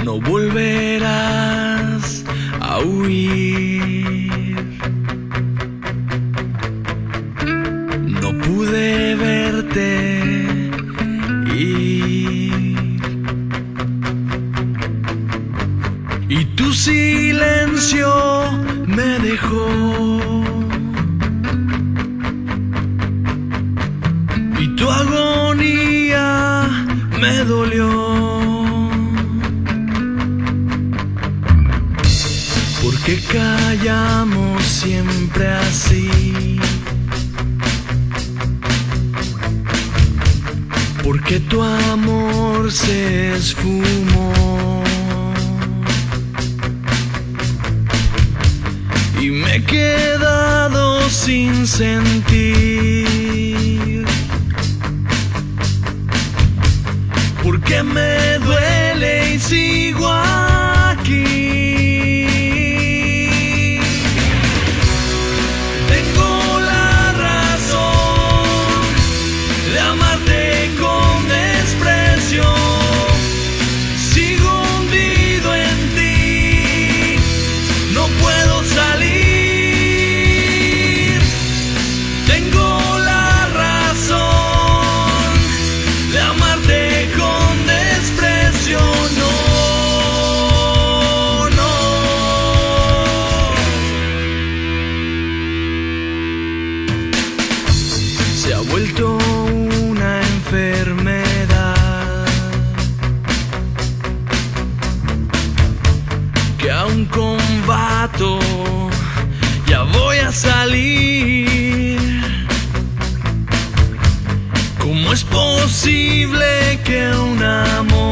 no volverás a huir. No pude verte ir, y tu silencio me dejó, y tu agonía me dolió. ¿Por qué callamos siempre así? Porque tu amor se esfumó y me he quedado sin sentir. Porque me duele y sigo aquí. Se ha vuelto una enfermedad que aún combato, ya voy a salir. ¿Cómo es posible que un amor